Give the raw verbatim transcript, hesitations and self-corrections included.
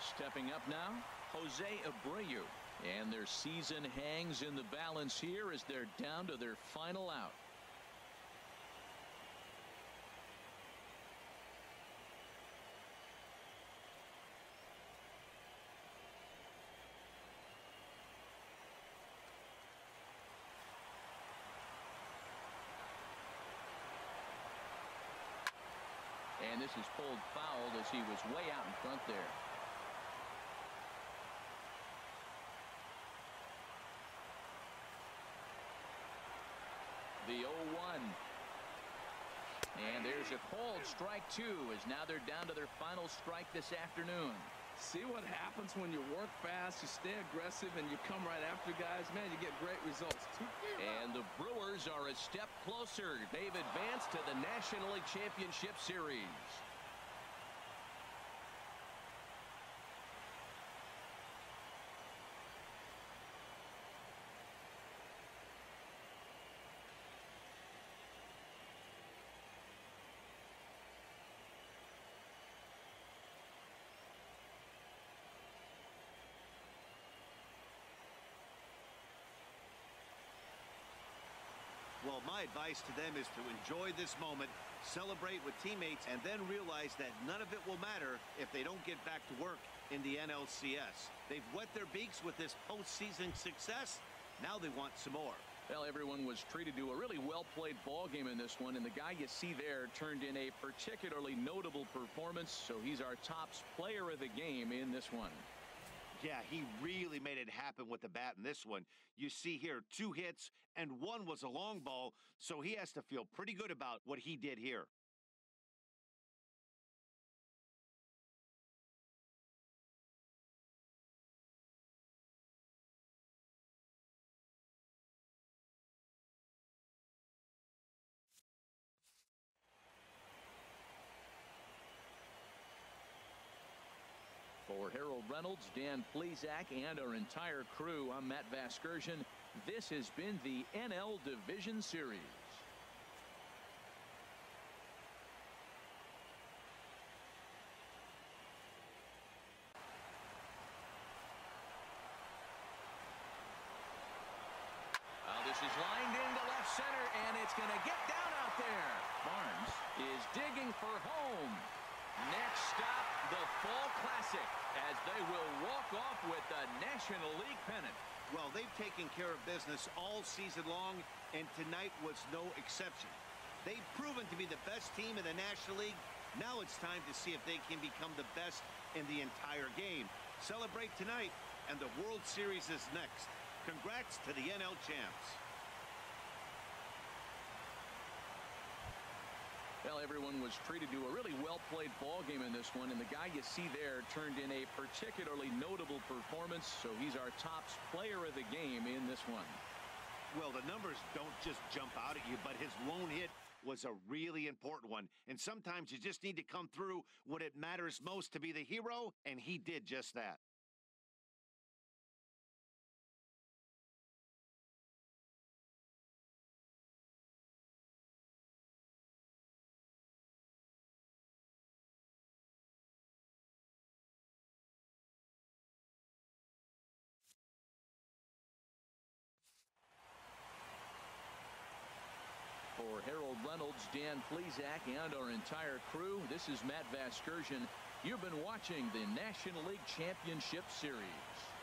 Stepping up now, Jose Abreu. And their season hangs in the balance here as they're down to their final out. And this is pulled foul as he was way out in front there. The oh one. And there's a called strike two as now they're down to their final strike this afternoon. See what happens when you work fast, you stay aggressive, and you come right after guys. Man, you get great results. And the Brewers are a step closer. They've advanced to the National League Championship Series. Well, my advice to them is to enjoy this moment, celebrate with teammates, and then realize that none of it will matter if they don't get back to work in the N L C S. They've wet their beaks with this postseason success. Now they want some more. Well, everyone was treated to a really well-played ball game in this one, and the guy you see there turned in a particularly notable performance, so he's our top player of the game in this one. Yeah, he really made it happen with the bat in this one. You see here, two hits, and one was a long ball, so he has to feel pretty good about what he did here. For Harold Reynolds, Dan Plesac, and our entire crew, I'm Matt Vasgersian. This has been the N L Division Series. Well, this is lined into left center, and it's going to get down out there. Barnes is digging for home. Next stop, the Fall Classic, as they will walk off with the National League pennant. Well, they've taken care of business all season long, and tonight was no exception. They've proven to be the best team in the National League. Now it's time to see if they can become the best in the entire game. Celebrate tonight, and the World Series is next. Congrats to the N L champs. Well, everyone was treated to a really well-played ball game in this one, and the guy you see there turned in a particularly notable performance, so he's our top player of the game in this one. Well, the numbers don't just jump out at you, but his lone hit was a really important one, and sometimes you just need to come through when it matters most to be the hero, and he did just that. For Harold Reynolds, Dan Plesac, and our entire crew, this is Matt Vasgersian. You've been watching the National League Championship Series.